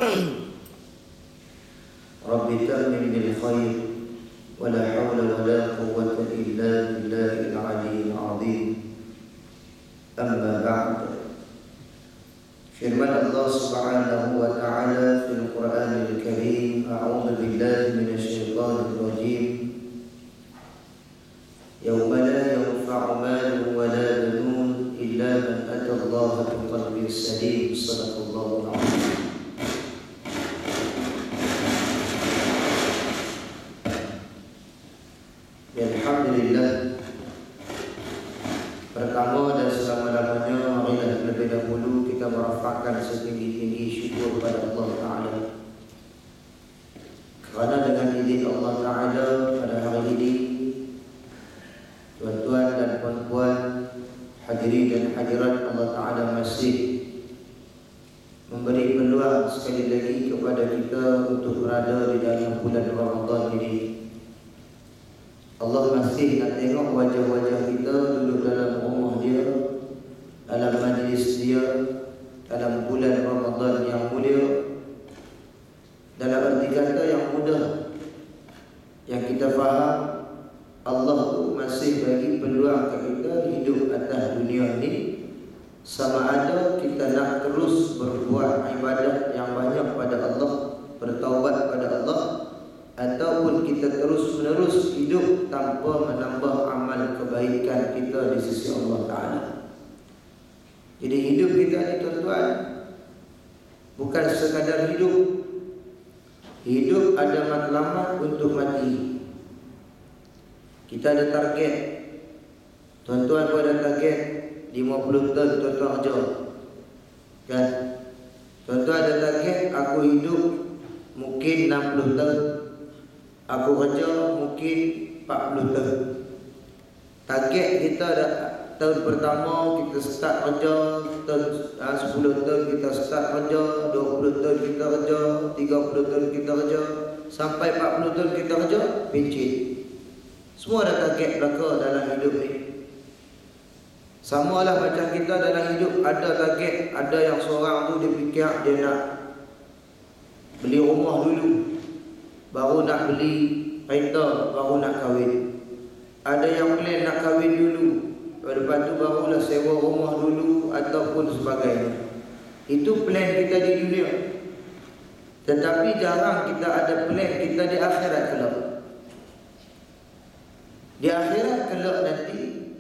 Rabbi tamim bil khair wa la hawla wa la quwwata illa billahil aliyyil azim. Amma ba'd. Firman Allah Subhanahu wa ta'ala fil Qur'anil Karim, a'udzu billahi minasyaitonir rajim. Yawma la yanfa'u malun wa la banun illa man ata Allah biqalbin salim. Shadaqallahu al-'azim. Alhamdulillah, pertama dan selama-lamanya marilah terlebih dahulu kita merafakkan setinggi-tinggi syukur kepada Allah Ta'ala, kerana dengan izin Allah Ta'ala pada hari ini tuan-tuan dan puan-puan, hadirin dan hadirat, Allah Ta'ala masih memberi peluang sekali lagi kepada kita untuk berada di dalam bulan Ramadan ini. Allah masih nak tengok wajah-wajah kita duduk dalam rumah dia, dalam majlis dia, dalam bulan Ramadan yang mulia. Dalam arti kata yang mudah, yang kita faham, Allah tu masih bagi peluang ke kita hidup atas dunia ini, sama ada kita nak terus berbuat ibadat yang banyak pada Allah, bertaubat pada Allah, ataupun kita terus-menerus hidup tanpa menambah amal kebaikan kita di sisi Allah Ta'ala. Jadi hidup kita ni tuan-tuan bukan sekadar hidup. Hidup ada matlamat untuk mati. Kita ada target. Tuan-tuan pun ada target 50 tahun tuan-tuan kerja, kan? Tuan-tuan ada target, aku hidup mungkin 60 tahun, aku kerja mungkin 40 tahun. Target kita dah tahun pertama kita start kerja, tahun 10 tahun kita start kerja, 20 tahun kita kerja, 30 tahun kita kerja, sampai 40 tahun kita kerja, pencet. Semua ada target belaka dalam hidup ni. Sama lah macam kita dalam hidup ada target. Ada yang seorang tu dia fikir dia nak beli rumah dulu, baru nak beli kereta, baru nak kahwin. Ada yang plan nak kahwin dulu, lepas tu barulah sewa rumah dulu ataupun sebagainya. Itu plan kita di dunia. Tetapi jarang kita ada plan kita di akhirat kelak. Di akhirat kelak nanti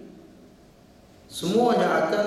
semuanya akan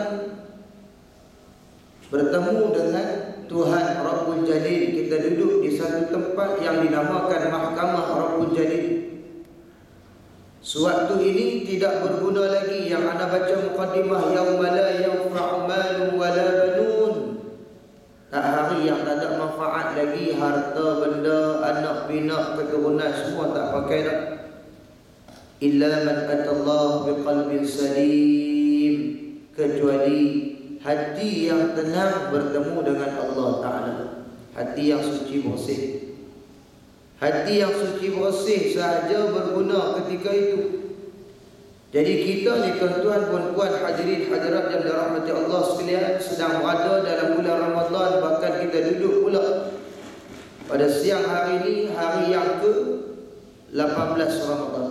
bertemu dengan Tuhan Rabbul Jalil. Kita duduk di satu tempat yang dinamakan Mahkamah Rabbul Jalil. Sewaktu ini tidak berguna lagi yang anda baca muqaddimah, yauma la yanfa'u malun wa la banun. Tak, hari yang tak ada manfaat lagi, harta benda, anak bina, keturunan semua tak pakai dah. Illa man atallah biqalbin salim, kecuali hati yang tenang bertemu dengan Allah Ta'ala. Hati yang suci bersih. Hati yang suci bersih sahaja berguna ketika itu. Jadi kita ni tuan-tuan, puan-puan, hadirin hadirat yang dirahmati Allah sekalian, sedang berada dalam bulan Ramadan. Bahkan kita duduk pula pada siang hari ini, hari yang ke-18 Ramadan.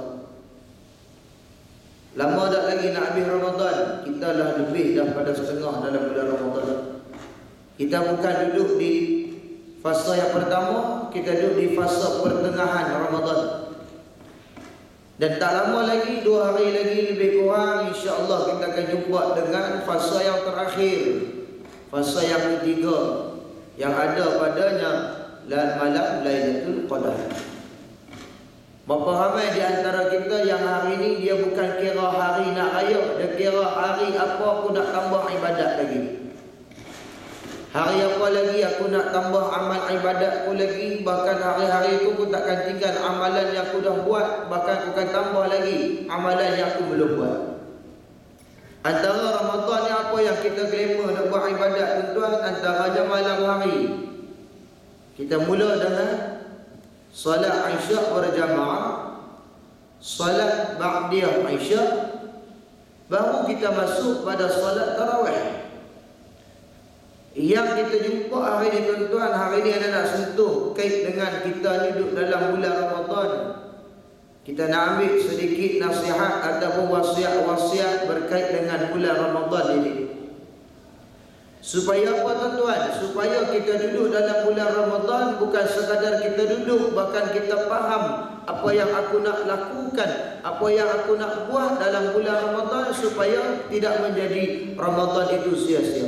Lama tak lagi nak habis Ramadan. Kita dah lebih daripada setengah dalam bulan Ramadan. Kita bukan duduk di fasa yang pertama, kita duduk di fasa pertengahan Ramadan. Dan tak lama lagi, 2 hari lagi lebih kurang, insya-Allah kita akan jumpa dengan fasa yang terakhir, fasa yang ketiga, yang ada padanya malam Lailatul Qadar. Berapa ramai di antara kita yang hari ini dia bukan kira hari nak raya, dia kira hari apa aku nak tambah ibadat lagi. Hari apa lagi aku nak tambah amal ibadat aku lagi. Bahkan hari-hari itu aku takkan tinggal amalan yang aku dah buat, bahkan aku akan tambah lagi amalan yang aku belum buat. Antara Ramadan ni apa yang kita glamour nak buat ibadat tuan-tuan, antaranya malam hari. Kita mula dengan salat Isyak berjamaah, salat ba'diyah Isyak, baru kita masuk pada salat tarawih. Yang kita jumpa hari ini tuan-tuan, hari hari ni anda nak sentuh kait dengan kita ni duduk dalam bulan Ramadan. Kita nak ambil sedikit nasihat ataupun wasiat-wasiat berkait dengan bulan Ramadan ini. Supaya apa tuan-tuan? Supaya kita duduk dalam bulan Ramadan bukan sekadar kita duduk, bahkan kita faham apa yang aku nak lakukan, apa yang aku nak buat dalam bulan Ramadan supaya tidak menjadi Ramadan itu sia-sia.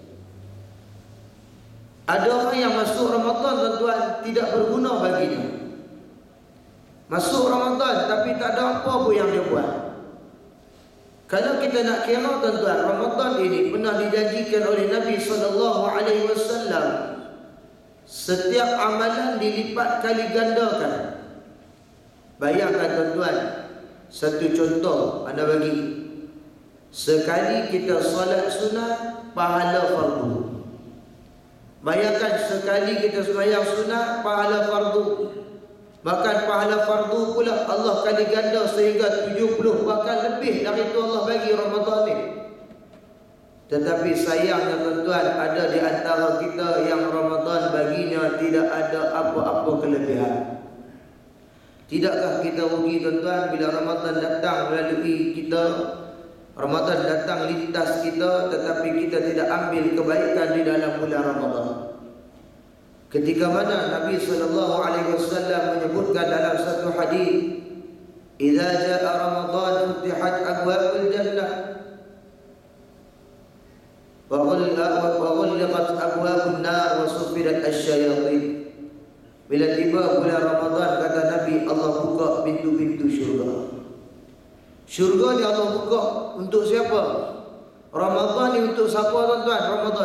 Ada orang yang masuk Ramadan tuan-tuan tidak berguna baginya. Masuk Ramadan tapi tak ada apa pun yang dia buat. Kalau kita nak kira tuan-tuan, Ramadan ini pernah dijanjikan oleh Nabi SAW, setiap amalan dilipat kali gandakan. Bayangkan tuan-tuan, satu contoh anda bagi. Sekali kita solat sunat, pahala fardu. Bayangkan sekali kita sembahyang sunat, pahala fardu. Bahkan pahala fardu pula Allah kali ganda sehingga 70, bahkan lebih dari itu Allah bagi Ramadan ni. Tetapi sayangnya tuan-tuan, ada di antara kita yang Ramadan baginya tidak ada apa-apa kelebihan. Tidakkah kita rugi tuan-tuan bila Ramadan datang melalui kita, Ramadan datang lintas kita, tetapi kita tidak ambil kebaikan di dalam bulan Ramadan? Ketika mana Nabi SAW menyebutkan dalam satu hadis, "Idza jaa Ramadan futihat abwabul jannah wa ghulqat abwabun nar wa sufirat asyayatin." Bila tiba bulan Ramadan, kata Nabi, Allah buka pintu-pintu syurga. Syurga ni Allah buka untuk siapa? Ramadan ni untuk siapa tuan-tuan?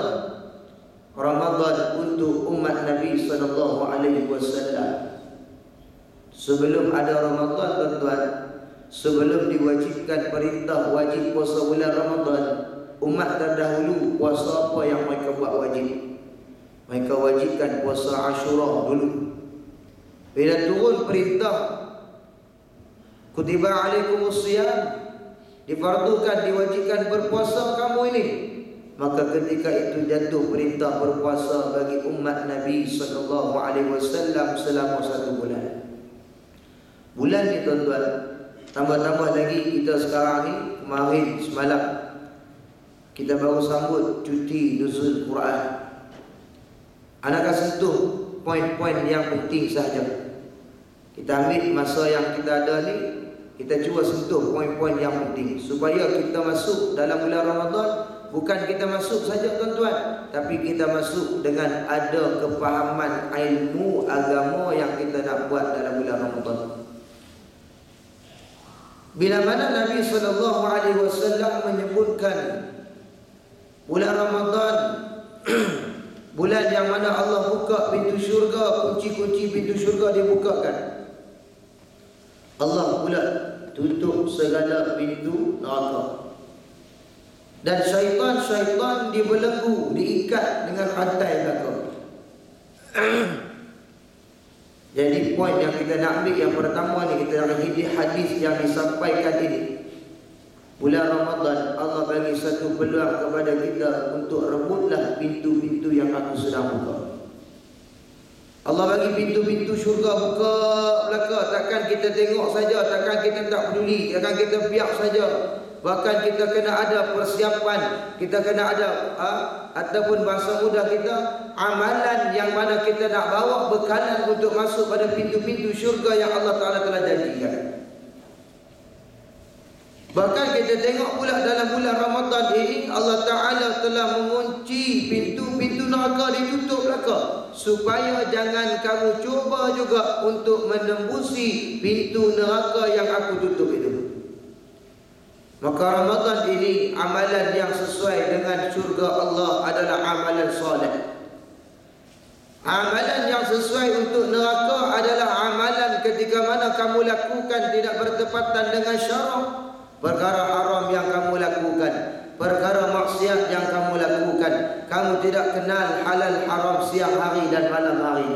Ramadan untuk umat Nabi SAW. Sebelum ada Ramadan tuan-tuan, sebelum diwajibkan perintah wajib puasa bulan Ramadan, umat terdahulu puasa apa yang mereka buat wajib? Mereka wajibkan puasa Ashura dulu. Bila turun perintah kutiba alaikumus shiyam, difardukan, diwajibkan berpuasa kamu ini, maka ketika itu jatuh perintah berpuasa bagi umat Nabi SAW selama 1 bulan. Bulan ni tuan-tuan, tambah-tambah lagi kita sekarang ni, kemarin semalam kita baru sambut cuti nuzul Quran. Anak akan sentuh poin-poin yang penting sahaja. Kita ambil masa yang kita ada ni, kita cuba sentuh poin-poin yang penting supaya kita masuk dalam bulan Ramadan. Bukan kita masuk saja tuan-tuan, tapi kita masuk dengan ada kefahaman ilmu agama yang kita nak buat dalam bulan Ramadan. Bila mana Nabi SAW menyebutkan bulan Ramadan, bulan yang mana Allah buka pintu syurga, kunci-kunci pintu syurga dibukakan, Allah pula tutup segala pintu neraka. Dan syaitan dibelenggu, diikat dengan rantai belakang. Jadi poin yang kita nak ambil yang pertama ni, kita nak hidup hadis yang disampaikan ini. Bulan Ramadan Allah bagi satu peluang kepada kita untuk rebutlah pintu-pintu yang aku sedang buka. Allah bagi pintu-pintu syurga buka belaka. Takkan kita tengok saja, takkan kita tak peduli, takkan kita biar saja. Bahkan kita kena ada persiapan, kita kena ada ataupun bahasa mudah kita, amalan yang mana kita nak bawa bekalan untuk masuk pada pintu-pintu syurga yang Allah Ta'ala telah janjikan. Bahkan kita tengok pula dalam bulan Ramadan ini, Allah Ta'ala telah mengunci pintu-pintu neraka, ditutup belaka, supaya jangan kamu cuba juga untuk menembusi pintu neraka yang aku tutup itu. Maka Ramadan ini amalan yang sesuai dengan syurga Allah adalah amalan soleh. Amalan yang sesuai untuk neraka adalah amalan ketika mana kamu lakukan tidak bertepatan dengan syarak. Perkara haram yang kamu lakukan, perkara maksiat yang kamu lakukan, kamu tidak kenal halal haram siang hari dan malam hari.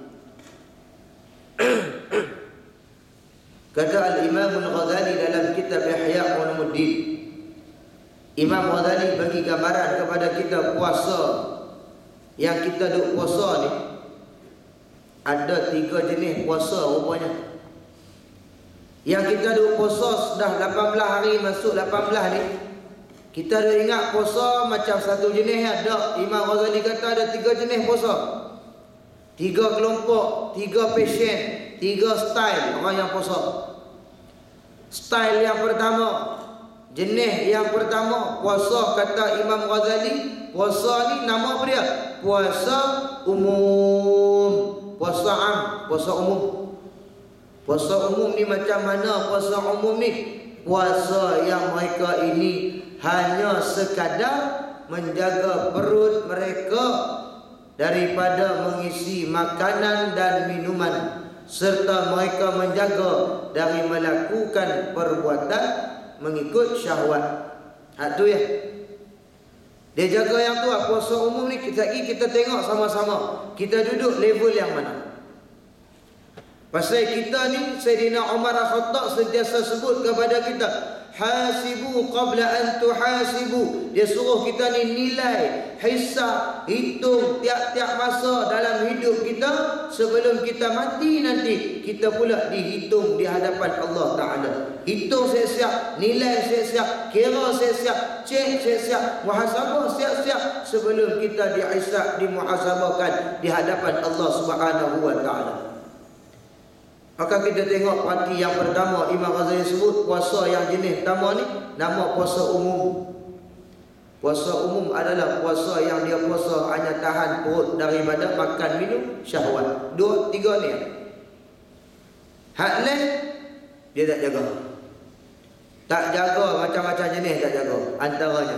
Kata Al-Imam Al-Ghazali dalam kitab Ihya Ulumuddin, Imam Ghazali bagi gambaran kepada kita puasa yang kita duk puasa ni, Ada 3 jenis puasa rupanya. Yang kita duk puasa dah 18 hari, masuk 18 ni, kita dah ingat puasa macam satu jenis ada. Imam Ghazali kata ada 3 jenis puasa. 3 kelompok, 3 passion, 3 style orang yang puasa. Style yang pertama, jenis yang pertama, puasa kata Imam Ghazali, puasa ni nama apa dia? Puasa umum. Puasa am, puasa umum. Puasa umum ni macam mana puasa umum ni? Puasa yang mereka ini hanya sekadar menjaga perut mereka daripada mengisi makanan dan minuman, serta mereka menjaga dari melakukan perbuatan mengikut syahwat. Tu ya. Dia jaga yang tu. Puasa umum ni kita tengok sama-sama. Kita duduk level yang mana? Pasal kita ni, Sayyidina Umar Al-Khattab sentiasa sebut kepada kita, hasibu qabla an tuhasibu. Dia suruh kita ni nilai, hisab, hitung tiap-tiap masa dalam hidup kita. Sebelum kita mati nanti, kita pula dihitung di hadapan Allah Ta'ala. Hitung siap-siap, nilai siap-siap, kira siap-siap, cek siap-siap, muhasabah siap-siap, sebelum kita dihisab, dimuhasabahkan di hadapan Allah Subhanahu Wa Ta'ala. Maka kita tengok parti yang pertama Imam Ghazali sebut puasa yang jenis pertama ni nama puasa umum. Puasa umum adalah puasa yang dia puasa hanya tahan perut daripada makan minum syahwat. 2, 3 ni. Hak lain dia tak jaga. Tak jaga macam-macam jenis tak jaga. Antaranya.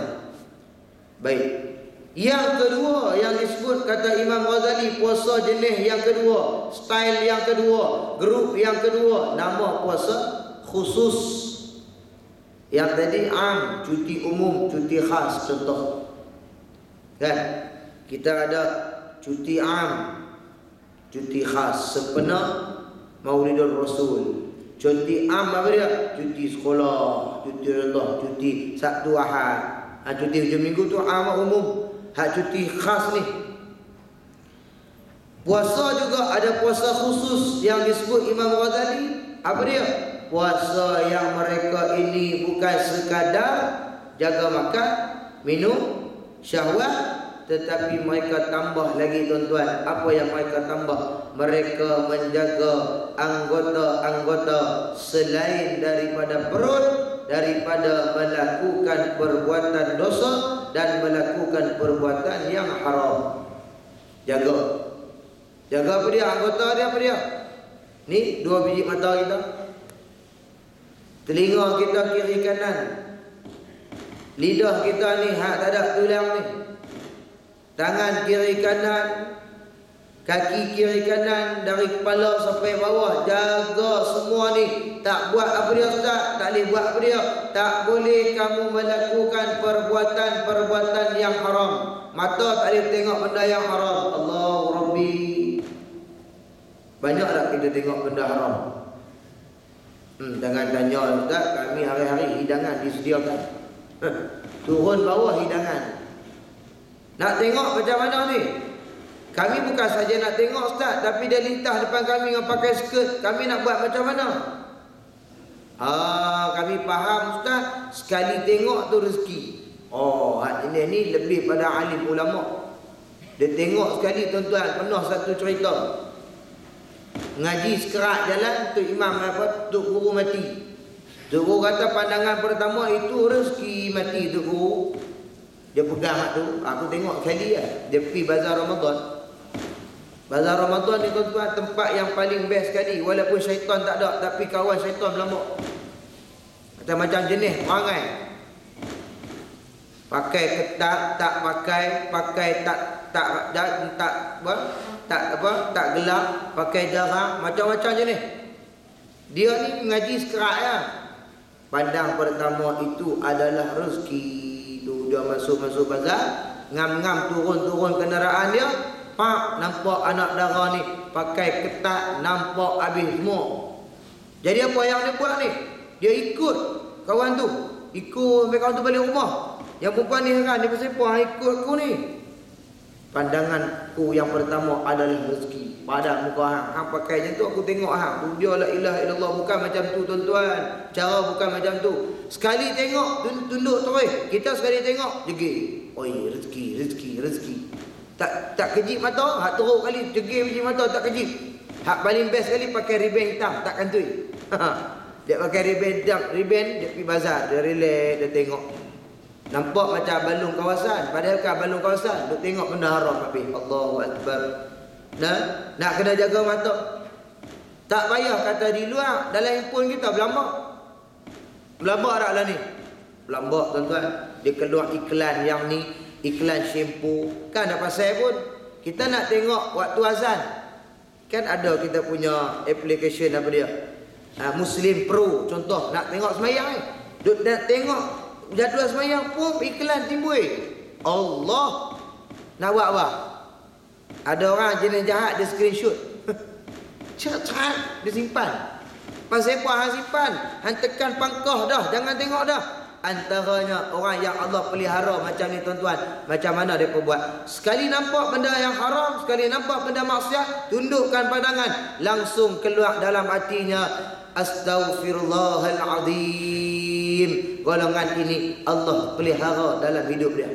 Baik. Yang kedua yang disebut kata Imam Ghazali, puasa jenis yang kedua, style yang kedua, grup yang kedua, nama puasa khusus. Yang tadi am, cuti umum, cuti khas contoh. Kan? Kita ada cuti am, cuti khas sempena Maulidur Rasul. Cuti am apa dia? Cuti sekolah, cuti Allah, cuti Sabtu Ahad. Cuti hujung minggu tu am umum. Hak cuti khas ni. Puasa juga ada puasa khusus yang disebut Imam Ghazali. Apa dia? Puasa yang mereka ini bukan sekadar jaga makan, minum, syahwat, tetapi mereka tambah lagi tuan-tuan. Apa yang mereka tambah? Mereka menjaga anggota-anggota selain daripada perut, daripada melakukan perbuatan dosa dan melakukan perbuatan yang haram. Jaga. Jaga apa dia? Anggota dia apa dia? Ni 2 biji mata kita. Telinga kita kiri kanan. Lidah kita ni hak tak ada tulang ni. Tangan kiri kanan, kaki kiri kanan, dari kepala sampai bawah, jaga semua ni. Tak buat apa dia Ustaz? Tak boleh buat apa dia? Tak boleh kamu melakukan perbuatan-perbuatan yang haram. Mata tak boleh tengok benda yang haram. Allahu Rabbi. Banyak tak kita tengok benda haram? Jangan tanya Ustaz, kami hari-hari hidangan disediakan. Turun bawah hidangan. Nak tengok macam mana ni? Kami bukan saja nak tengok Ustaz, tapi dia lintas depan kami dengan pakai skirt. Kami nak buat macam mana? Kami faham Ustaz, sekali tengok tu rezeki. Ini ni lebih pada alim ulama. Dia tengok sekali tuan-tuan, penuh satu cerita. Ngaji sekerat jalan, tu imam apa, tu guru mati. Tu guru kata pandangan pertama itu rezeki mati tu guru. Dia pegang tu, aku tengok sekali lah. Dia pergi bazar Ramadan. Bazar Ramadan ni tuan-tuan tempat yang paling best sekali. Walaupun syaitan tak ada, tapi kawan syaitan berlambak. Macam jenis perangai. Pakai ketat, tak pakai, tak gelap, pakai jarang, macam-macam jenis. Dia ni mengaji sekerat ya. Pandang pertama itu adalah rezeki. Dia masuk bazar, ngam-ngam turun kenderaan dia, pak nampak anak dara ni pakai ketat, nampak habis semua. Jadi apa yang dia buat ni? Dia ikut kawan tu, ikut sampai kawan tu balik rumah. Yang perempuan ni heran, dia bersiapa ikut aku ni. Pandanganku yang pertama adalah rezeki. padan muka hang. Hang pakai macam tu aku tengok hang. Tu dia la ilaha illallah, bukan macam tu tuan-tuan. Cara bukan macam tu. Sekali tengok tunduk terus. Kita sekali tengok jegil. Oi, rezeki. Tak kejip mata, hak teruk kali jegil biji mata tak kejip. Hak paling best sekali pakai riben hitam, tak kantoi. Dia pakai riben dia pergi bazar, dia relax, dia tengok. Nampak macam balung kawasan, padahal kan balung kawasan, dia tengok benda haram habis. Allahu akbar. Nak kena jaga mata. Tak payah kata di luar, dalam handphone kita berlambak. Berlambak tak lah ni? Berlambak tuan-tuan. Dia keluar iklan yang ni, iklan shampoo. Kan dah pasal pun. Kita nak tengok waktu azan. Kan ada kita punya application apa dia? Muslim Pro contoh, nak tengok semayang ni. Nak tengok jadual semayang pun iklan timbul. Allah. Nak buat apa? Ada orang jenis jahat dia screenshot. Cat dia simpan. Pasal apa hang simpan? Hang tekan pangkah dah, jangan tengok dah. Antaranya orang yang Allah pelihara macam ni tuan-tuan. Macam mana dia buat? Sekali nampak benda yang haram, sekali nampak benda maksiat, tundukkan pandangan, langsung keluar dalam hatinya, astaghfirullahalazim. Golongan ini Allah pelihara dalam hidup dia.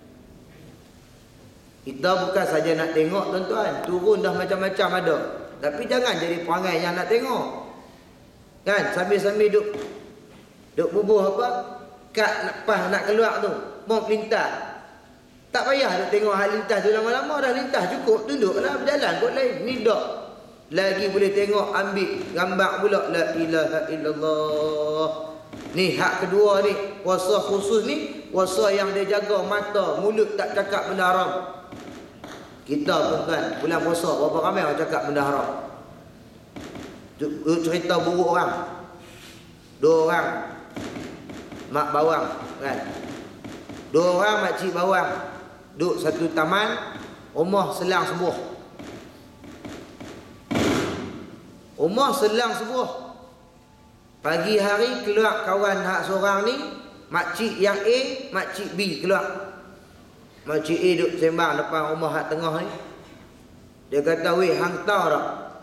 Kita bukan saja nak tengok tuan-tuan, turun dah macam-macam ada. Tapi jangan jadi perangai yang nak tengok. Kan sambil-sambil duk bubuh apa? Kad nak keluar tu, mau lintas. Tak payah nak tengok hal lintas tu lama-lama dah lintas cukup, tunduklah berjalan kot lain. Ni dak. Lagi boleh tengok ambil gambar pula la ilaha illallah. Ni hak kedua ni, puasa khusus ni, puasa yang dia jaga mata, mulut tak cakap benda haram. Kita pun kan bulan puasa berapa ramai orang cakap benda haram. Cerita buruk orang. 2 orang mak bawang kan. 2 orang makcik bawang duduk satu taman, rumah selang sebuah. Rumah selang sebuah. Pagi hari keluar kawan hak seorang ni, makcik yang A, makcik B keluar. Makcik A duduk sembang depan rumah hak tengah ni. Dia kata, "Weh, hang tahu tak?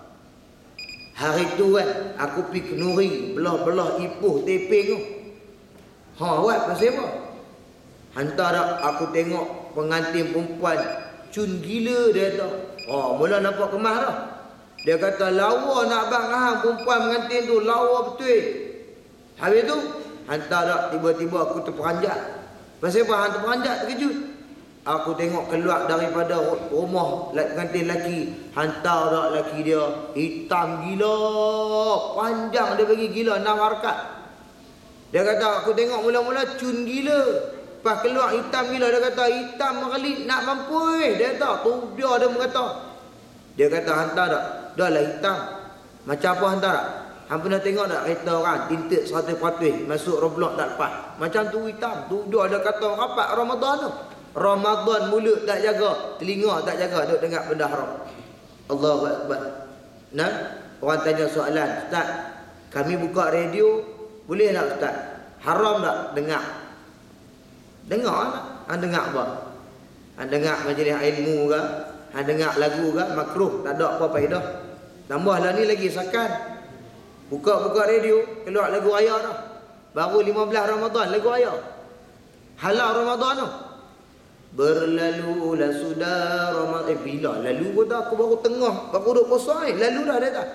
Hari tu kan aku pergi kenuri, belah-belah ipuh tepeng tu. Buat pasal apa? Hantar tak aku tengok pengantin perempuan cun gila dia tu. Mula nampak kemas dah. Dia kata lawa nak abang hang perempuan pengantin tu, lawa betul. Habis tu hantar tak tiba-tiba aku terperanjat. Pasal apa hang terperanjat terkejut? Aku tengok keluar daripada rumah pengantin lelaki. Hantar tak lelaki dia hitam gila, panjang dia bagi gila 6 harakat. Dia kata aku tengok mula-mula cun gila, lepas keluar hitam gila. Dia kata hitam merelip nak mampu. Dia kata tu dia mengata. Dia kata hantar tak? Dah lah hitam. Macam apa hantar tak? Hang pernah tengok tak kereta orang tinted 100% masuk Roblox tak lepas? Macam tu hitam. Tu dia ada kata rapat Ramadan tu. Ramadan mulut tak jaga, telinga tak jaga, duk dengar benda haram. Allahu akbar. Nah, orang tanya soalan, "Ustaz, kami buka radio, boleh tak Ustaz? Haram tak dengar?" Dengar lah. Hang dengar apa? Hang dengar majlis ilmu ke? Hang dengar lagu ke? Makruh, tak ada apa faedah. Tambahlah ni lagi sakan. Buka radio, keluar lagu raya dah. Baru 15 Ramadan lagu raya. Halal Ramadan tu. Berlalulah sudah Ramadan. Bila lalu pun dah, aku baru tengah, baru duduk puasa ni. Lalu dah dia tak.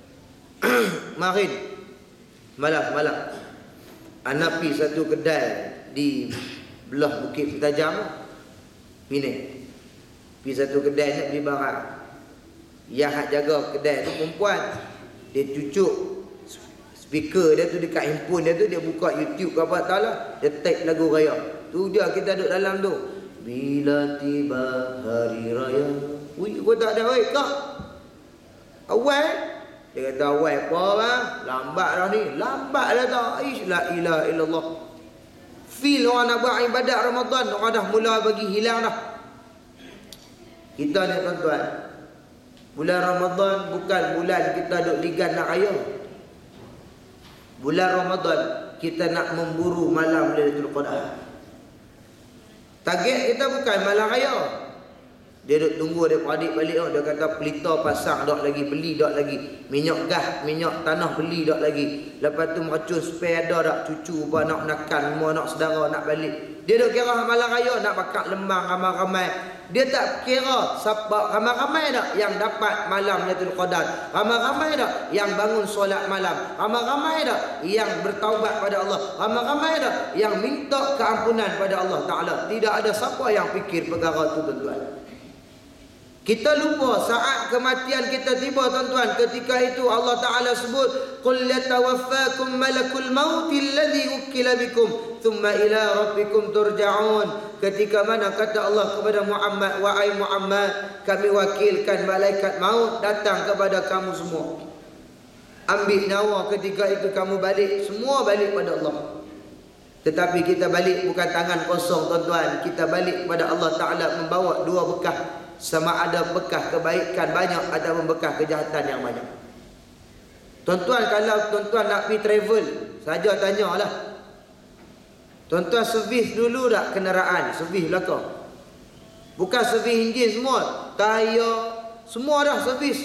Marin malam anak pergi satu kedai di belah Bukit Petajam Penang. Pergi satu kedai nak beli barang. Yang hak jaga kedai tu perempuan. Dia cucuk speaker dia tu dekat handphone dia tu, dia buka YouTube ke apa tak lah, dia type lagu raya. Tu dia kita duduk dalam tu. Bila tiba hari raya. Ui, kau tak ada oi kak. Awal. Dia kata awal apa bang? Lambat dah ni. Lambat dah tak. Ish, la ilaha illallah. Feel orang nak buat ibadat Ramadan, orang dah mula bagi hilang dah. Kita ni tuan-tuan, bulan Ramadan bukan bulan kita duk ligan nak raya. Bulan Ramadan kita nak memburu malam Lailatul Qadar. Target kita bukan malam raya. Dia duk tunggu adik-adik balik tau. Dia kata pelita pasang dak lagi, beli dak lagi. Minyak gas, minyak tanah beli dak lagi. Lepas tu meracun spare ada dak, cucu apa nak menakan, semua nak saudara nak balik. Dia duk kira malam raya nak bakar lembang ramai-ramai. Dia tak kira sebab ramai-ramai dak yang dapat malam Lailatul Qadar. Ramai-ramai dak yang bangun solat malam. Ramai-ramai dak yang bertaubat pada Allah. Ramai-ramai dak yang minta keampunan pada Allah Taala. Tidak ada siapa yang fikir perkara tu, tuan-tuan. Kita lupa saat kematian kita tiba, tuan-tuan. Ketika itu Allah Ta'ala sebut, qul yatawaffakum malakul mauti alladhi wukkila bikum thumma ila rabbikum turja'un. Ketika mana kata Allah kepada Muhammad, wahai Muhammad, kami wakilkan malaikat maut datang kepada kamu semua. Ambil nyawa, ketika itu kamu balik, semua balik pada Allah. Tetapi kita balik bukan tangan kosong, tuan-tuan. Kita balik kepada Allah Ta'ala membawa dua bekah. Sama ada bekas kebaikan banyak ataupun bekas kejahatan yang banyak. Tuan-tuan, kalau tuan-tuan nak pergi travel, saja tanyalah. Tuan-tuan servis dulu tak kenderaan, servis belakang. Bukan servis enjin semua, tayar, semua dah servis.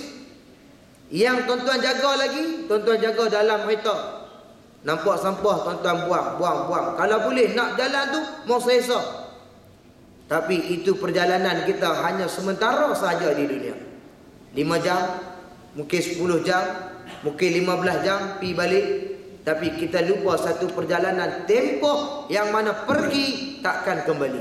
Yang tuan-tuan jaga lagi, tuan-tuan jaga dalam kereta. Nampak sampah, tuan-tuan buang. Kalau boleh nak jalan tu, mau selesa. Tapi itu perjalanan kita hanya sementara saja di dunia. 5 jam, mungkin 10 jam, mungkin 15 jam pergi balik. Tapi kita lupa satu perjalanan tempoh yang mana pergi takkan kembali.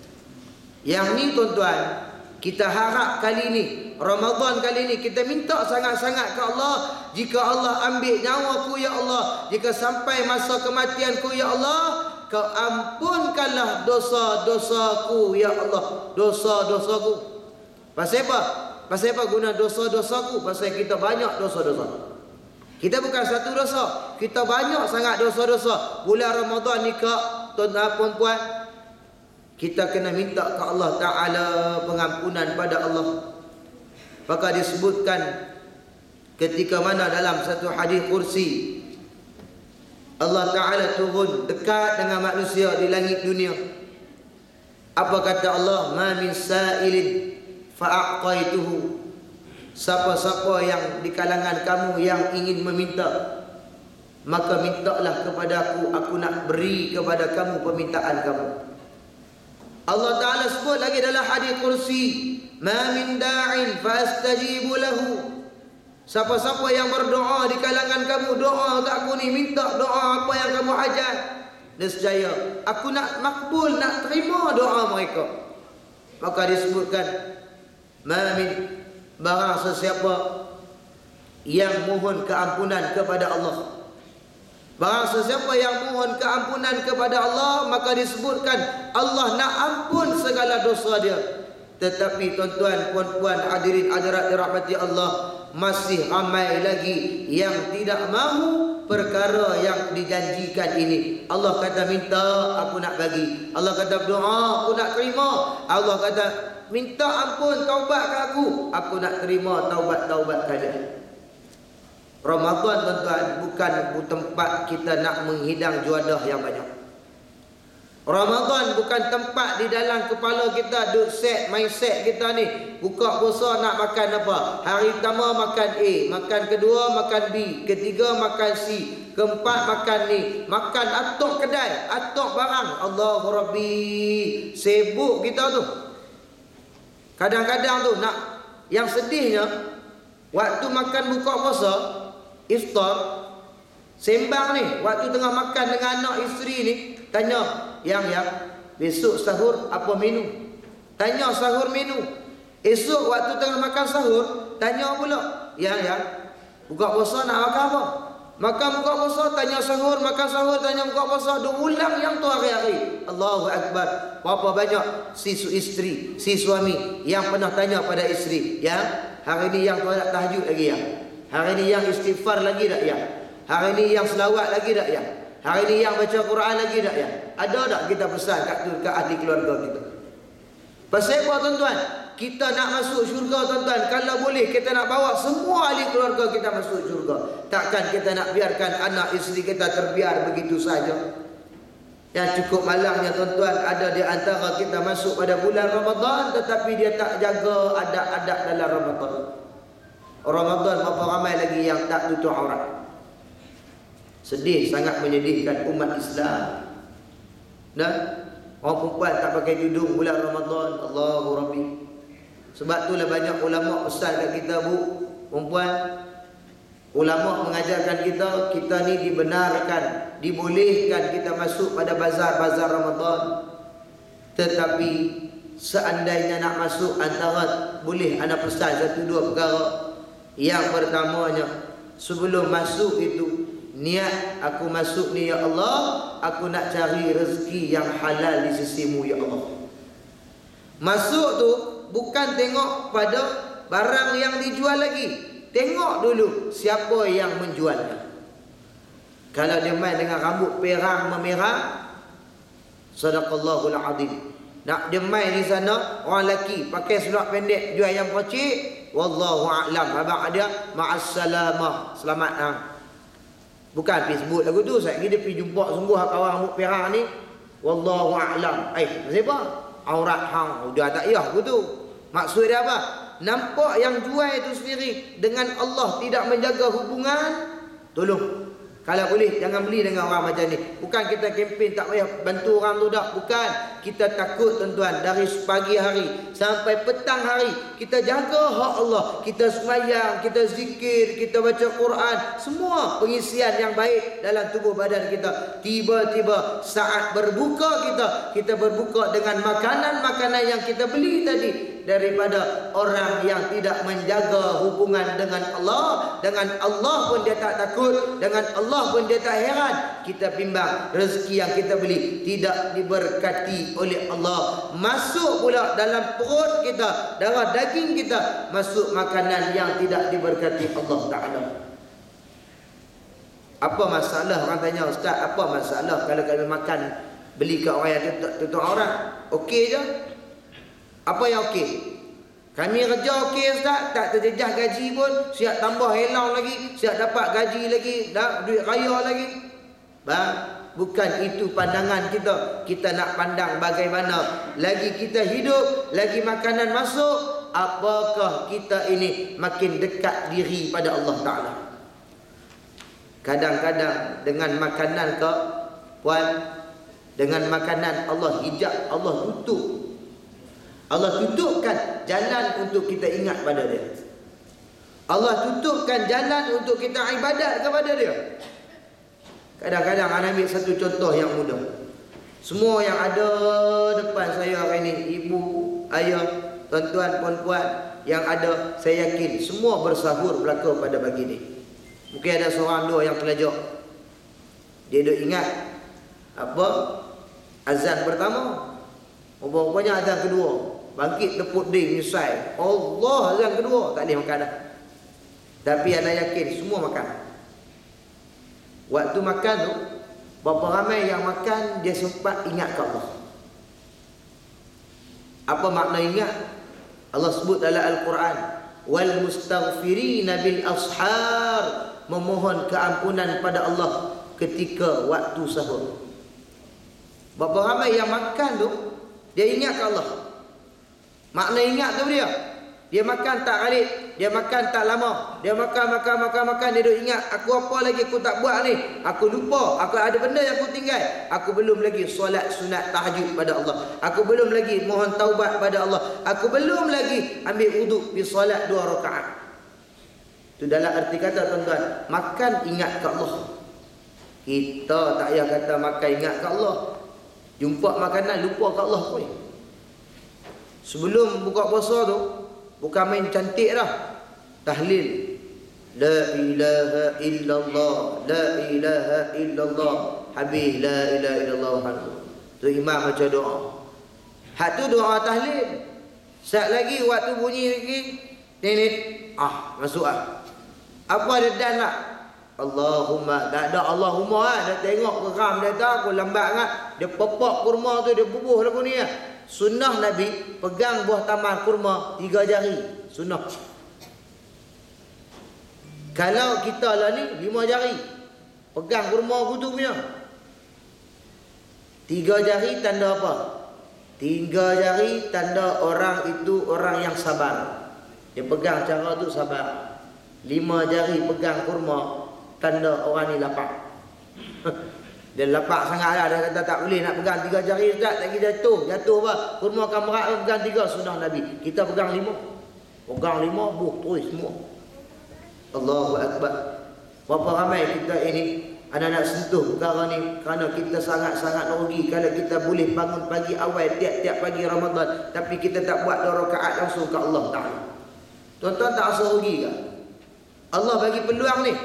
Yang ni, tuan-tuan, kita harap kali ni, Ramadan kali ni, kita minta sangat-sangat ke Allah. Jika Allah ambil nyawaku ya Allah, jika sampai masa kematianku ya Allah, Kau ampunkanlah dosa-dosaku ya Allah. Dosa-dosaku. Pasal apa? Pasal apa guna dosa-dosaku? Pasal kita banyak dosa-dosa. Kita bukan satu dosa, kita banyak sangat dosa-dosa. Bulan Ramadan ni kak, tuan-tuan puan-puan, kita kena minta ke Allah Ta'ala pengampunan pada Allah. Maka disebutkan ketika mana dalam satu hadis kursi, Allah Ta'ala turun dekat dengan manusia di langit dunia. Apa kata Allah? Ma min sa'ilin fa'aqaituhu. Siapa-siapa yang di kalangan kamu yang ingin meminta, maka mintalah kepada aku nak beri kepada kamu permintaan kamu. Allah Ta'ala sebut lagi dalam hadis kursi, ma min da'in fa'astajibu lahu. Siapa-siapa yang berdoa di kalangan kamu, doa kat aku ni, minta doa apa yang kamu hajat, nescaya aku nak makbul, nak terima doa mereka. Maka disebutkan, ma min, barang sesiapa yang mohon keampunan kepada Allah, barang sesiapa yang mohon keampunan kepada Allah, maka disebutkan Allah nak ampun segala dosa dia. Tetapi tuan-tuan, puan-puan, hadirin hadirat dirahmati Allah, masih ramai lagi yang tidak mahu perkara yang dijanjikan ini. Allah kata minta, aku nak bagi. Allah kata doa, aku nak terima. Allah kata minta ampun, taubat ke aku nak terima taubat kalian. Ramadan, tuan-tuan, bukan tempat kita nak menghidang juadah yang banyak. Ramadan bukan tempat di dalam kepala kita duk set mindset kita ni. Buka puasa nak makan apa? Hari pertama makan A, makan kedua makan B, ketiga makan C, keempat makan ni, makan atok kedai, atok barang. Allahu Rabbi. Sibuk kita tu. Kadang-kadang tu nak, yang sedihnya waktu makan buka puasa, iftar, sembang ni, waktu tengah makan dengan anak isteri ni, tanya, yang besok sahur apa menu? Tanya sahur menu. Esok waktu tengah makan sahur, tanya pula, yang buka puasa nak makan apa? Makan buka puasa, tanya sahur, makan sahur, tanya buka puasa. Duk ulang yang tu hari-hari. Allahu Akbar. Berapa banyak si isteri, si suami yang pernah tanya pada isteri, yang hari ni yang solat tahajud lagi ya? Hari ni yang istighfar lagi tak ya? Hari ni yang selawat lagi tak ya? Hari ni yang baca Quran lagi tak ya? Ada tak kita pesan kat ahli keluarga kita? Pasal apa, tuan-tuan? Kita nak masuk syurga, tuan-tuan. Kalau boleh kita nak bawa semua ahli keluarga kita masuk syurga. Takkan kita nak biarkan anak isteri kita terbiar begitu saja. Yang cukup malangnya tuan-tuan, ada di antara kita masuk pada bulan Ramadan tetapi dia tak jaga adab-adab dalam Ramadan. Ramadan berapa ramai lagi yang tak tutup aurat. Sedih, sangat menyedihkan umat Islam. Dan orang perempuan tak pakai tudung bulan Ramadan. Allahu Rabbi. Sebab itulah banyak ulama pesan kat kita, bu, perempuan, ulama mengajarkan kita ni dibenarkan, dibolehkan kita masuk pada bazar-bazar Ramadan. Tetapi seandainya nak masuk, antara boleh anda pesan satu dua perkara. Yang pertamanya, sebelum masuk itu, niat aku masuk ni ya Allah, aku nak cari rezeki yang halal di sisimu ya Allah. Masuk tu bukan tengok pada barang yang dijual lagi. Tengok dulu siapa yang menjualnya. Kalau dia main dengan rambut perang memerah, sadaqallahul azim. Nak dia main di sana, orang lelaki pakai seluar pendek jual ayam pocik, wallahu a'lam. Abang dia ma'assalamah, selamat hang. Bukan pergi sebut lagu tu, saya dia pergi jumpa sungguh kawan rambut perang ni, wallahu a'lam. Siapa? Aurat hang. Dia tak payah lagu tu. Maksud dia apa? Nampak yang jual itu sendiri dengan Allah tidak menjaga hubungan, tolong. Kalau boleh jangan beli dengan orang macam ni. Bukan kita kempen tak payah bantu orang tu dah. Bukan. Kita takut tuan-tuan, dari pagi hari sampai petang hari kita jaga hak Allah. Kita sembahyang, kita zikir, kita baca Quran, semua pengisian yang baik dalam tubuh badan kita. Tiba-tiba saat berbuka kita berbuka dengan makanan-makanan yang kita beli tadi daripada orang yang tidak menjaga hubungan dengan Allah. Dengan Allah pun dia tak takut, dengan Allah pun dia tak heran. Kita bimbang rezeki yang kita beli tidak diberkati oleh Allah. Masuk pula dalam perut kita, darah daging kita, masuk makanan yang tidak diberkati Allah Ta'ala. Apa masalah? Orang tanya, Ustaz, apa masalah kalau kami makan beli ke orang yang tutup aurat? Okey je. Apa yang okey? Kami kerja okey Ustaz, tak terjejah gaji pun, siap tambah helang lagi, siap dapat gaji lagi, duit raya lagi. Bang, bukan itu pandangan kita. Kita nak pandang bagaimana lagi kita hidup, lagi makanan masuk, apakah kita ini makin dekat diri pada Allah Ta'ala. Kadang-kadang dengan makanan ke, puan, dengan makanan Allah hijab, Allah tutup. Allah tutupkan jalan untuk kita ingat pada dia. Allah tutupkan jalan untuk kita ibadat kepada dia. Kadang-kadang saya ambil satu contoh yang mudah. Semua yang ada depan saya hari ini, ibu, ayah, tuan-tuan, puan-puan yang ada, saya yakin semua bersahur belaka pada pagi ini. Mungkin ada seorang dua yang pelajar, dia duk ingat apa? Azan pertama, rupanya azan kedua. Bangkit tepuk ding nyusai, Allah, azan kedua, tak boleh makan dah. Tapi anda yakin semua makan. Waktu makan tu, berapa ramai yang makan dia sempat ingat ke Allah. Apa makna ingat? Allah sebut dalam Al-Quran, wal mustaghfirina bil ashar, memohon keampunan pada Allah ketika waktu sahur. Berapa ramai yang makan tu dia ingat ke Allah. Makna ingat tu dia makan tak khalid, dia makan tak lama, dia makan, dia duk ingat, aku apa lagi aku tak buat ni, aku lupa, aku ada benda yang aku tinggal, aku belum lagi solat sunat tahajud pada Allah, aku belum lagi mohon taubat pada Allah, aku belum lagi ambil wuduk di solat 2 rakaat. Itu dalam arti kata tuan-tuan, makan ingat ke Allah. Kita tak payah kata makan ingat ke Allah, jumpa makanan lupa ke Allah pun. Sebelum buka puasa tu, bukan main cantik dah. Tahlil. La ilaha illallah, la ilaha illallah. Habis la ilaha illallah. Tu imam baca doa. Hak tu doa tahlil. Sat lagi waktu bunyi lagi, tinit, masuk . Apa dia dan lah? Allahumma, tak ada Allahumma lah. Dia tengok geram dia tahu, aku lambat sangat. Dia popok kurma tu, dia bubuh lagu ni lah. Sunnah Nabi, pegang buah taman kurma 3 jari. Sunnah. Kalau kita lah ni 5 jari. Pegang kurma kutu punya. 3 jari tanda apa? 3 jari tanda orang itu orang yang sabar. Dia pegang cara tu sabar. 5 jari pegang kurma, tanda orang ni lapar. Dia lapar sangat lah. Dia kata tak boleh nak pegang 3 jari Ustaz, tak kira jatuh. Jatuh apa? Kurma akan berat, pegang 3 sunnah Nabi. Kita pegang 5. Pegang 5, buh terus semua. Allahu Akbar. Berapa ramai kita ini anak-anak sentuh perkara ni kerana kita sangat-sangat rugi kalau kita boleh bangun pagi awal tiap-tiap pagi Ramadan tapi kita tak buat 2 rakaat langsung ke Allah Ta'ala. Tuan-tuan tak rasa rugi ke? Allah bagi peluang ni.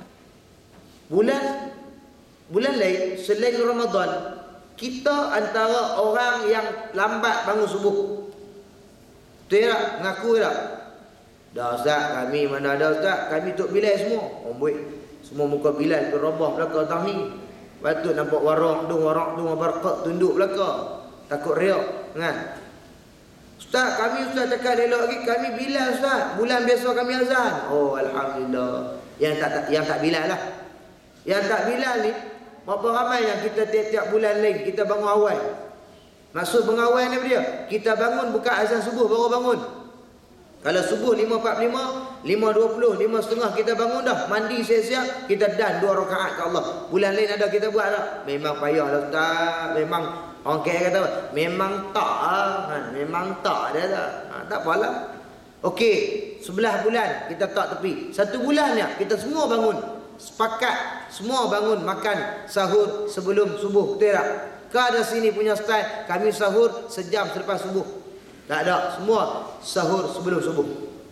Bulan lain selain Ramadan, kita antara orang yang lambat bangun subuh. Betul tak? Mengaku tak? Dah Ustaz, kami mana ada Ustaz, kami tok Bilal semua. Semua muka Bilal tu robah belakang tang ni. Patut nampak warang dung barqat tunduk belakang. Takut riak kan? Ustaz, kami Ustaz cakap elok lagi, kami Bilal Ustaz. Bulan biasa kami azan. Oh alhamdulillah. Yang tak Bilal lah. Yang tak Bilal ni, berapa ramai yang kita tiap-tiap bulan lain kita bangun awal. Maksud mengawal ni apa dia? Kita bangun buka azan subuh baru bangun. Kalau subuh 5.45, 5.20, 5.30 kita bangun dah. Mandi siap-siap, kita dan 2 rakaat ke Allah. Bulan lain ada kita buat tak? Memang payah lah Ustaz. Memang orang kaya kata apa? Memang tak lah. Memang tak dia tak. Tak apalah. Okey, 11 bulan kita tak tepi. 1 bulan ni kita semua bangun. Sepakat semua bangun makan sahur sebelum subuh. Betul tak? Ke ada sini punya style, kami sahur sejam selepas subuh. Tak ada, semua sahur sebelum subuh.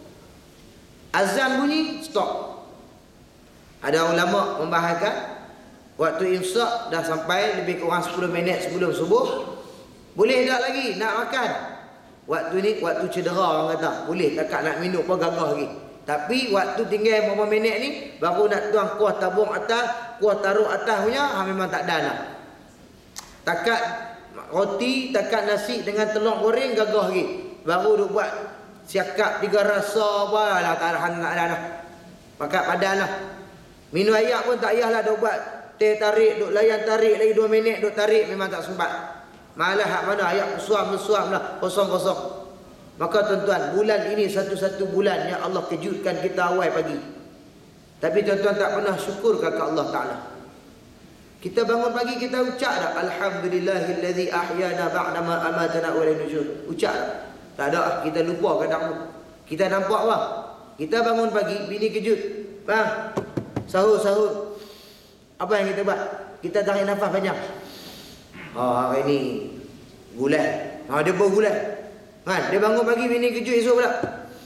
Azan bunyi, stop. Ada ulama membahaskan waktu imsak dah sampai lebih kurang 10 minit sebelum subuh. Boleh tak lagi nak makan? Waktu ni waktu cedera orang kata. Boleh, kakak nak minum pun gagah lagi. Tapi waktu tinggal beberapa minit ni baru nak tuang kuah tabung atas, kuah taruh atas punya, memang tak ada lah. Takat roti, takat nasi dengan telur goreng gagah lagi. Baru duk buat siakap 3 rasa apa lah, tak ada dah. Pakat padan lah. Minum air pun tak payahlah duk buat teh tarik, duk layan tarik lagi 2 minit duk tarik, memang tak sempat. Malah hak mana air bersuam lah, kosong-kosong. Maka tuan-tuan, bulan ini satu-satu bulan yang Allah kejutkan kita awal pagi. Tapi tuan-tuan tak pernah syukur ke Allah Ta'ala. Kita bangun pagi kita ucap tak? Alhamdulillahillazi ahyana ba'dama amatana wa ilayhi nusyur. Ucap tak? Tak ada, kita lupa kadang tu. Kita nampak apa? Kita bangun pagi, bini kejut. Bang, sahur. Apa yang kita buat? Kita tarik nafas panjang. Hari ni bulan. Dia berbulan. Kan? Dia bangun pagi, bini kejut esok pula.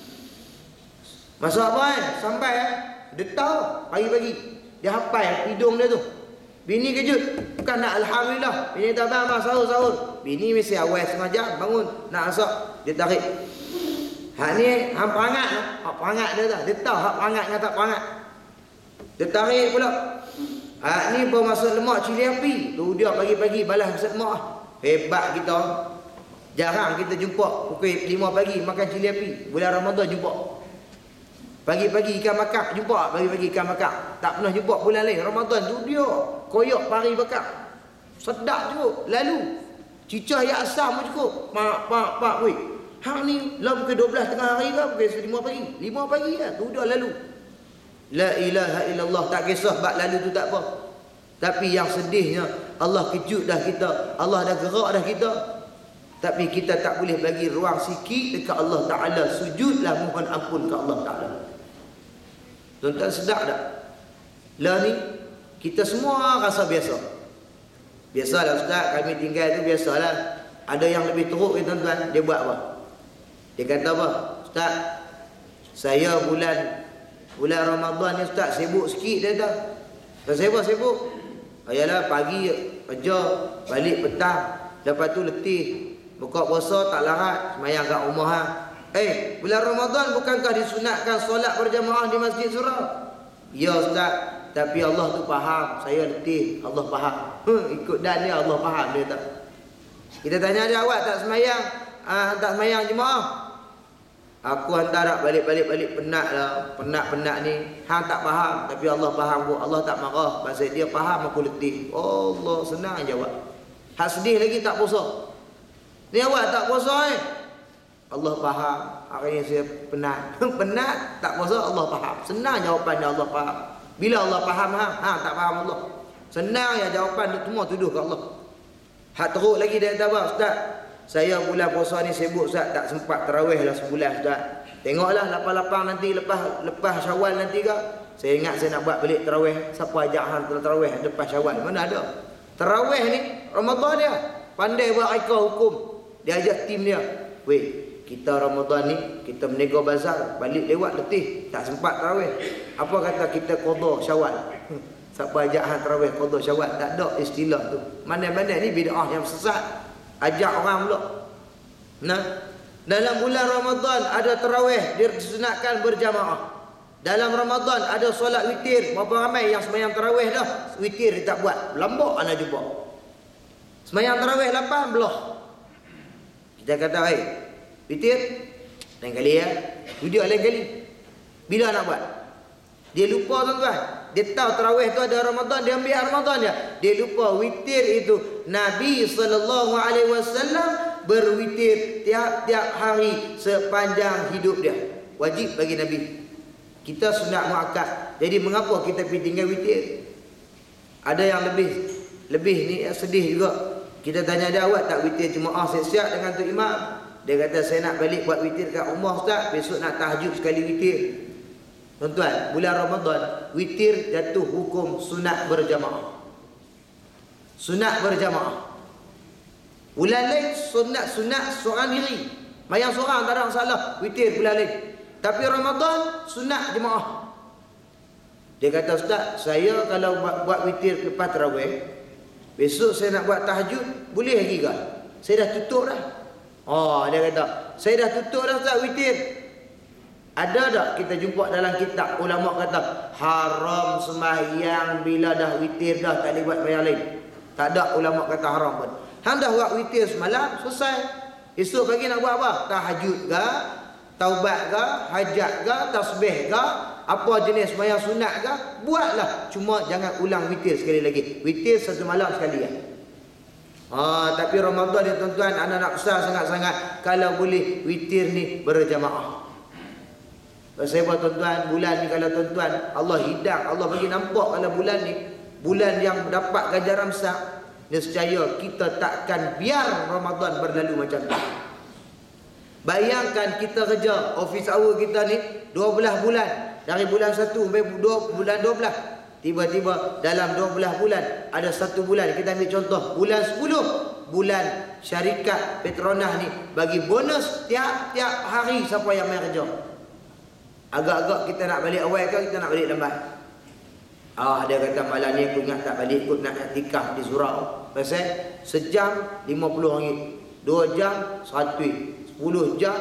Masak apa kan? Sampai dia tahu pagi-pagi. Dia hafal hidung dia tu. Bini kejut. Bukan nak alhamdulillah. Bini tak bang, sahur. Bini mesti awal setengah jam bangun. Nak masak. Dia tarik. Hak ni hak perangat. Hak perangat dia tak. Dia tahu hak perangat dengan tak perangat. Dia tarik pula. Hak ni baru masuk lemak cili api. Tu dia pagi-pagi balas masuk lemak. Hebat kita. Jarang kita jumpa pukul 5 pagi makan cili api. Bulan Ramadan jumpa. Pagi-pagi ikan bakar jumpa. Pagi-pagi ikan bakar. Tak pernah jumpa bulan lain. Ramadan tu dia koyak pari bakar. Sedap juga. Lalu cicah yang asam pun cukup. Pak weh. Hang ni lah pukul 12 tengah hari ke pukul 5 pagi. 5 pagi lah. Tu dia lalu. La ilaha illallah. Tak kisah bab lalu tu tak apa. Tapi yang sedihnya Allah kejut dah kita. Allah dah gerak dah kita. Tapi kita tak boleh bagi ruang sikit dekat Allah Ta'ala. Sujudlah mohon ampun ke Allah Ta'ala. Tuan-tuan sedap tak? Lah ni, kita semua rasa biasa. Biasalah Ustaz, kami tinggal tu biasalah. Ada yang lebih teruk ke tuan-tuan? Dia buat apa? Dia kata apa? Ustaz, saya bulan Ramadan ni Ustaz sibuk sikit dia kata. Tak sibuk. Ayalah pagi kerja, balik petang. Lepas tu letih. Buka puasa tak larat, sembahyang kat rumah. Bulan Ramadan bukankah disunatkan solat berjamaah di masjid surau? Ya Ustaz, tapi Allah tu faham, saya letih, Allah faham. Ikut dan dia Allah faham dia tak. Kita tanya dia, awak tak sembahyang jemaah? Aku hantar balik penat lah, penat ni. Hang tak faham, tapi Allah faham. Allah tak marah, pasal dia faham aku letih. Allah senang jawab. Hak sedih lagi tak puasa. Ni awak tak puasa Allah faham. Hari ni saya penat. Penat tak puasa Allah faham. Senang jawapan dia, Allah faham. Bila Allah faham tak faham Allah. Senang ya jawapan dia, semua tuduh ke Allah. Hak teruk lagi dia kata apa? Ustaz, saya bulan puasa ni sibuk Ustaz, tak sempat tarawih lah sebulan Ustaz. Tengoklah lapang-lapang nanti lepas Syawal nanti ke. Saya ingat saya nak buat balik tarawih. Siapa ajak hang tarawih lepas Syawal? Mana ada? Tarawih ni Ramadan dia. Pandai buat reka hukum. Dia ajak tim dia. Weh, kita Ramadan ni kita menego bazar, balik lewat letih, tak sempat tarawih. Apa kata kita qada Syawal? Siapa ajak hang tarawih qada Syawal? Tak ada istilah tu. Mana-mana ni bid'ah yang sesat. Ajak orang pula. Nah, dalam bulan Ramadan ada tarawih, disunatkan berjamaah. Dalam Ramadan ada solat witir. Berapa ramai yang sembahyang tarawih dah, witir dia tak buat. Lambok ana jumpa. Sembahyang tarawih 8 belah. Kita kata, witir lain kali ya. Video lain kali. Bila nak buat? Dia lupa tuan-tuan. Dia tahu tarawih tu ada Ramadan, dia ambil Ramadan dia. Dia lupa witir itu Nabi SAW berwitir tiap-tiap hari sepanjang hidup dia. Wajib bagi Nabi. Kita sunat muakkad. Jadi mengapa kita pergi tinggal witir? Ada yang lebih ni sedih juga. Kita tanya dia, awak tak witir jemaah siap-siap dengan tu imam? Dia kata saya nak balik buat witir kat rumah Ustaz, besok nak tahajud sekali witir. Tuan-tuan, bulan Ramadan witir jatuh hukum sunat berjamaah. Sunat berjamaah. Bulan lain sunat seorang diri. Mayang seorang tak ada masalah, witir bulan lain. Tapi Ramadan sunat jemaah. Dia kata, Ustaz, saya kalau buat witir lepas tarawih, besok saya nak buat tahajud, boleh lagi ke? Saya dah tutup dah. Dia kata, saya dah tutup dah Ustaz witir. Ada tak kita jumpa dalam kitab ulama kata haram sembahyang bila dah witir dah, tak boleh buat sembahyang lain? Tak ada ulama kata haram pun. Hang dah buat witir semalam, selesai. Esok pagi nak buat apa? Tahajud ke? Taubat ke, hajat ke, tasbih ke, apa jenis sembahyang sunat ke, buatlah. Cuma jangan ulang witir sekali lagi. Witir satu malam sekali ya. Tapi Ramadan ni tuan-tuan, anak nak besar sangat-sangat kalau boleh witir ni berjamaah. Saya buat tuan-tuan, bulan ni kalau tuan-tuan Allah hidang, Allah bagi nampak kalau bulan ni bulan yang dapat ganjaran besar, nescaya kita takkan biar Ramadan berlalu macam tu. Bayangkan kita kerja office hour kita ni 12 bulan. Dari bulan 1 sampai bulan 12. Tiba-tiba dalam 12 bulan ada 1 bulan, kita ambil contoh bulan 10. Bulan syarikat Petronas ni bagi bonus tiap-tiap hari siapa yang main kerja. Agak-agak kita nak balik awal ke kita nak balik lambat? Dia kata malam ni aku ingat tak balik, ikut nak iktikaf di surau. Pasal sejam RM50, 2 jam RM100. 10 jam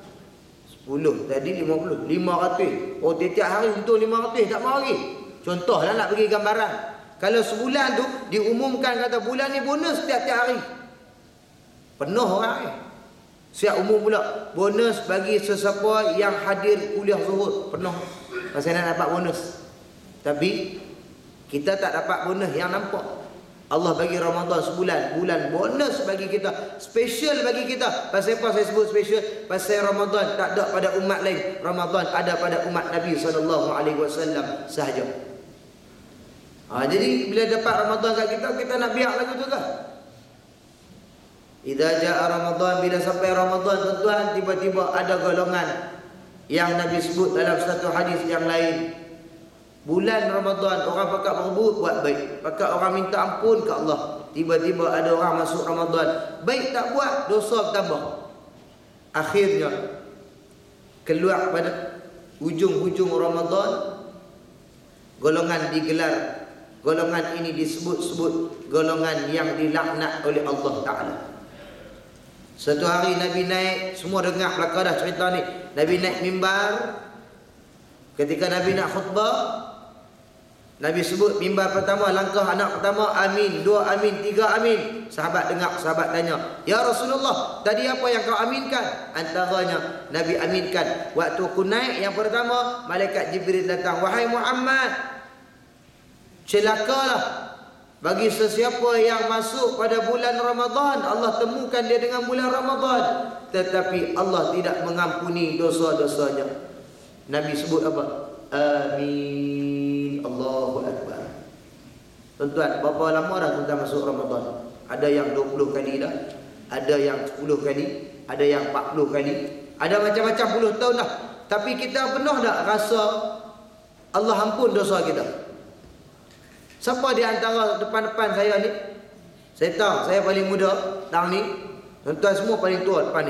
10 tadi 50 500. Tiap hari untung 500, tak mau lagi. Contohlah nak bagi gambaran. Kalau sebulan tu diumumkan kata bulan ni bonus tiap-tiap hari, penuh orang siap umum pula bonus bagi sesiapa yang hadir kuliah zuhur, penuh. Pasal nak dapat bonus. Tapi kita tak dapat bonus yang nampak. Allah bagi Ramadan sebulan, bulan bonus bagi kita, special bagi kita. Pasal apa saya sebut special? Pasal Ramadan tak ada pada umat lain, Ramadan ada pada umat Nabi SAW sahaja. Jadi bila dapat Ramadan kat kita nak biar lagu tu kan? Idza jaa Ramadan, bila sampai Ramadan tuan-tuan, tiba-tiba ada golongan yang Nabi sebut dalam satu hadis yang lain. Bulan Ramadan orang pakat berbuat buat baik, pakat orang minta ampun ke Allah. Tiba-tiba ada orang masuk Ramadan, baik tak buat, dosa bertambah. Akhirnya keluar pada hujung-hujung Ramadan, golongan digelar, golongan ini disebut-sebut golongan yang dilaknat oleh Allah Ta'ala. Satu hari Nabi naik, semua dengar belakang dah cerita ni. Nabi naik mimbar. Ketika Nabi nak khutbah, Nabi sebut mimbar pertama, langkah anak pertama, amin, 2 amin, 3 amin. Sahabat dengar, sahabat tanya, ya Rasulullah, tadi apa yang kau aminkan? Antaranya Nabi aminkan, waktu aku naik yang pertama, malaikat Jibril datang, wahai Muhammad, celakalah Bagi sesiapa yang masuk pada bulan Ramadan, Allah temukan dia dengan bulan Ramadan, tetapi Allah tidak mengampuni dosa-dosanya. Nabi sebut apa? Amin. Allahu Akbar. Tuan-tuan, berapa lama dah tuan-tuan masuk Ramadan? Ada yang 20 kali dah, ada yang 10 kali, ada yang 40 kali, ada macam-macam puluh tahun dah. Tapi kita pernah tak rasa Allah ampun dosa kita? Siapa di antara depan-depan saya ni? Saya tahu, saya paling muda tahun ni. Tuan-tuan semua paling tua depan ni.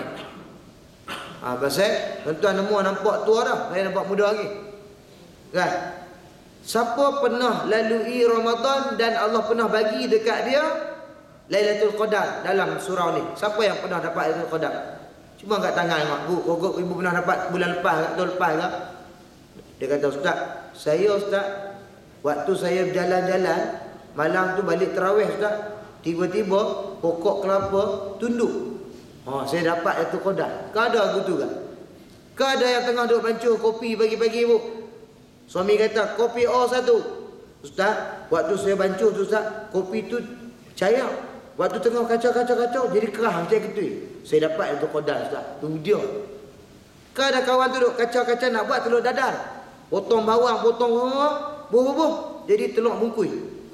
Pasal tuan-tuan semua nampak tua dah, saya nampak muda lagi. Kan? Siapa pernah lalui Ramadan dan Allah pernah bagi dekat dia Lailatul Qadar dalam surau ni? Siapa yang pernah dapat Lailatul Qadar? Cuma angkat tangan tengok. Bu, kok ibu pernah dapat bulan lepas, tahun lepas ke? Dia kata, Ustaz, saya Ustaz, waktu saya berjalan-jalan, malam tu balik tarawih Ustaz, tiba-tiba pokok kelapa tunduk. Saya dapat Lailatul Qadar. Kau ada aku tu kan? Kau ada yang tengah duduk bancuh kopi pagi-pagi bu? Suami kata, kopi satu. Ustaz, waktu saya bancuh tu Ustaz, kopi tu cair. Waktu tengah kacau-kacau jadi kerah macam gitu. Saya dapat Lailatul Qadar Ustaz. Tu dia. Kau ada kawan tu duduk kacau-kacau nak buat telur dadar. Potong bawang, potong buh-buh, jadi telur bungkui.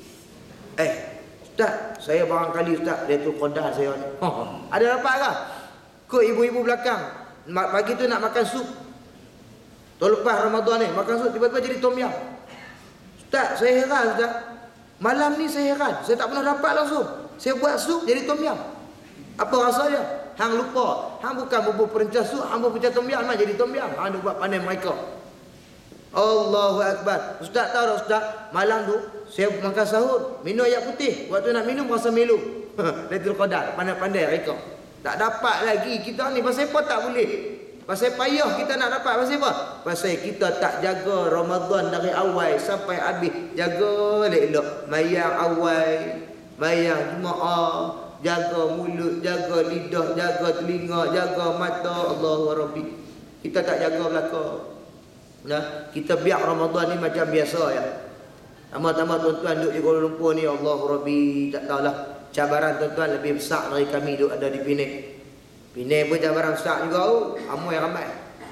Ustaz, saya barangkali Ustaz Lailatul Qadar saya ni. Ada dapat ke? Kok ibu-ibu belakang pagi tu nak makan sup. Tahun lepas Ramadan ni makan sup, tiba-tiba jadi tom yam. Ustaz, saya heran Ustaz. Malam ni saya heran, saya tak pernah dapat langsung. Saya buat sup jadi tom yam. Apa rasanya? Hang lupa. Hang bukan bubur perencah sup, hang bubur perencah tom yam lah jadi tom yam. Hang buat pandai mereka. Allahu Akbar. Ustaz tahu tak Ustaz, malam tu saya makan sahur, minum air putih. Waktu nak minum rasa melu. Lailatul Qadar, pandai-pandai mereka. Tak dapat lagi kita ni. Pasal apa tak boleh? Pasal payah kita nak dapat. Pasal apa? Pasal kita tak jaga Ramadan dari awal sampai habis. Jaga elok. Mayang awal, mayang Jumaat, jaga mulut, jaga lidah, jaga telinga, jaga mata. Allahu Rabbi. Kita tak jaga belakang. Nah, kita biar Ramadan ni macam biasa ya. Tambah-tambah tuan-tuan duduk di Kuala Lumpur ni, Allahu Rabbi, tak tahulah. Cabaran tuan-tuan lebih besar dari kami duduk ada di Penang. Penang pun cabaran besar juga. Amoi ramai.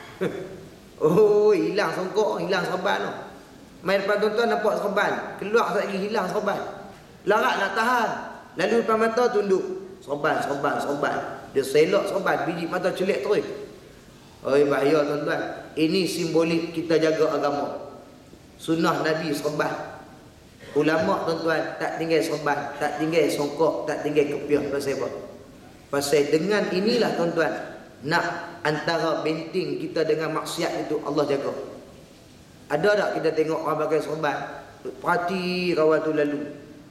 Hilang songkok, hilang serban tu. Main depan tuan-tuan nampak serban, keluar sekali hilang serban. Larat nak tahan. Lalu depan mata tunduk. Serban. Dia selok serban, biji mata celik terus. Bahaya tuan-tuan. Ini simbolik kita jaga agama. Sunnah Nabi serban. Ulama tuan-tuan tak tinggal serban, tak tinggal songkok, tak tinggal kepiah. Pasal apa? Pasal dengan inilah tuan-tuan, nak antara benting kita dengan maksiat itu Allah jaga. Ada tak kita tengok orang pakai serban, perhati kawan tu lalu,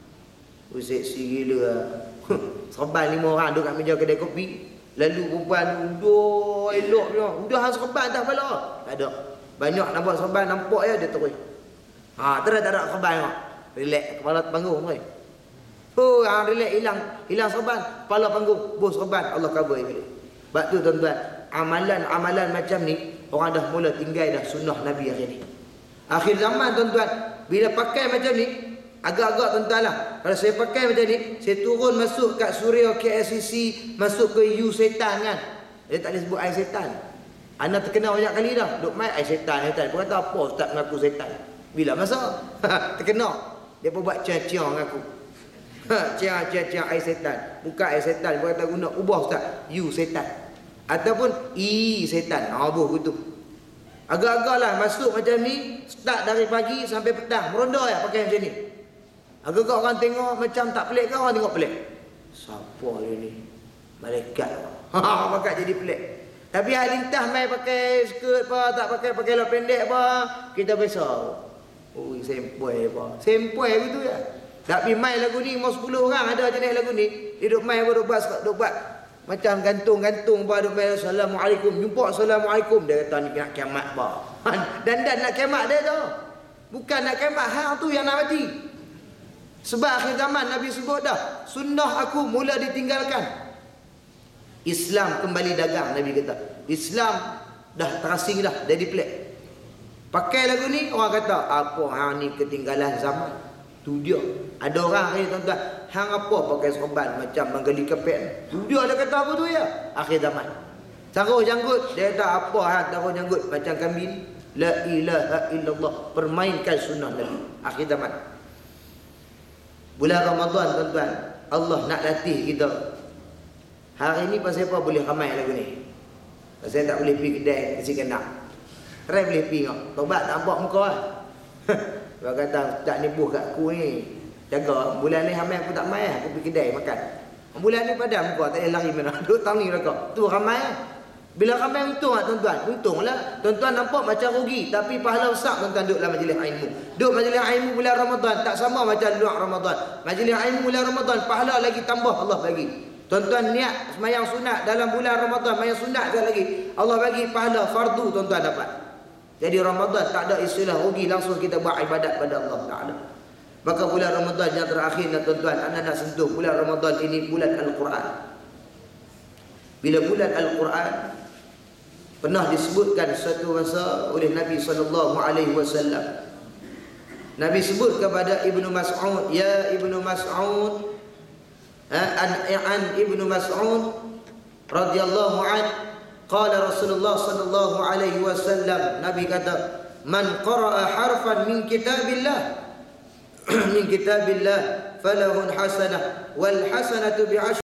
seksi gila lah. Serban 5 orang duduk kat meja kedai kopi, lalu perempuan duduk elok dia, udah hang serban dah kepala. Tak ada. Banyak nampak serban, nampak je dia terus. Terus tak ada serban tengok. Relax kepala panggung tu. Relax hilang serban, kepala panggung, bos serban, Allah cover balik. Sebab tu tuan-tuan, amalan macam ni orang dah mula tinggal dah sunnah Nabi akhir ni. Akhir zaman tuan-tuan, bila pakai macam ni, agak-agak tuan-tuan lah. Kalau saya pakai macam ni, saya turun masuk kat Suria KLCC, masuk ke U setan kan. Dia tak boleh sebut air setan. Ana terkenal banyak kali dah. Duk main air setan. Dia kata apa Ustaz mengaku setan? Bila masa? Terkenal. Dia pun buat ciang-ciang dengan aku. Ciang air setan. Bukan air setan. Dia kata guna ubah Ustaz. U setan. Ataupun I setan. Abuh gitu. Agak-agak lah masuk macam ni. Start dari pagi sampai petang. Meronda ya pakai macam ni. Agak-agak orang tengok macam tak pelik kan? Orang tengok pelik. Siapa dia ni? Malaikat. Pakai jadi pelik. Tapi hal lintas main pakai skirt apa, tak pakai lap pendek apa, kita biasa. Sempoi apa. Sempoi gitu ya. Tapi main lagu ni mau 10 orang ada jenis lagu ni. Dia duk main duk buat macam gantung-gantung apa duk main assalamualaikum. Jumpa assalamualaikum. Dia kata ni nak kiamat apa. Dan nak kiamat dia tu. Bukan nak kiamat, hang tu yang nak mati. Sebab akhir zaman Nabi sebut dah, sunnah aku mula ditinggalkan. Islam kembali dagang, Nabi kata. Islam dah terasing dah, jadi pelik. Pakai lagu ni, orang kata, apa hang ni ketinggalan zaman. Tu dia. Ada orang akhir tuan-tuan, hang apa pakai serban macam menggali kapet. Tu dia ada kata apa tu ya? Akhir zaman. Taruh janggut, dia kata apa hang taruh janggut macam kami ni? La ilaha illallah, permainkan sunnah Nabi. Akhir zaman. Bulan Ramadan tuan-tuan, Allah nak latih kita. Hari ni pasal apa boleh ramai lagu ni? Pasal tak boleh pergi kedai kasi kena. Try boleh pergi kau. Tobat tak nampak muka lah. Dia kata tak nibuh kat aku ni. Jaga bulan ni ramai aku tak main, aku pergi kedai makan. Bulan ni padam muka tak payah lari mana. Duk tahun ni raka. Tu ramai. Bila ramai untung tak tuan-tuan? Untunglah. Tuan-tuan nampak macam rugi, tapi pahala besar tuan-tuan duduk dalam majlis ilmu. Duduk majlis ilmu bulan Ramadan tak sama macam luar Ramadan. Majlis ilmu bulan Ramadan pahala lagi tambah Allah bagi. Tuan-tuan niat sembahyang sunat dalam bulan Ramadan, sembahyang sunat sekali lagi. Allah bagi pahala fardu tuan-tuan dapat. Jadi Ramadan tak ada istilah rugi, langsung kita buat ibadat pada Allah Taala. Maka bulan Ramadan yang terakhir tuan-tuan, anda nak sentuh bulan Ramadan ini bulan Al-Quran. Bila bulan Al-Quran pernah disebutkan suatu masa oleh Nabi SAW. Nabi sebut kepada Ibnu Mas'ud, ya Ibnu Mas'ud, an Ibnu Mas'ud radhiyallahu anhu, qala Rasulullah sallallahu alaihi wasallam, Nabi kata, man qara'a harfan min kitabillah min kitabillah falahu hasanah wal hasanatu bi'ashri